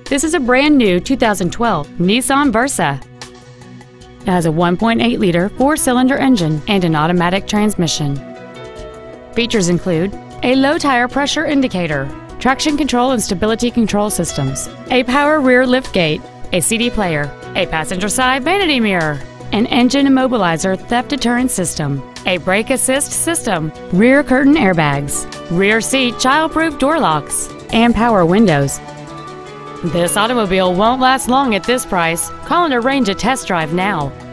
This is a brand new 2012 Nissan Versa. It has a 1.8-liter four-cylinder engine and an automatic transmission. Features include a low tire pressure indicator, traction control and stability control systems, a power rear liftgate, a CD player, a passenger side vanity mirror, an engine immobilizer theft deterrent system, a brake assist system, rear curtain airbags, rear seat child-proof door locks, and power windows. This automobile won't last long at this price. Call and arrange a test drive now.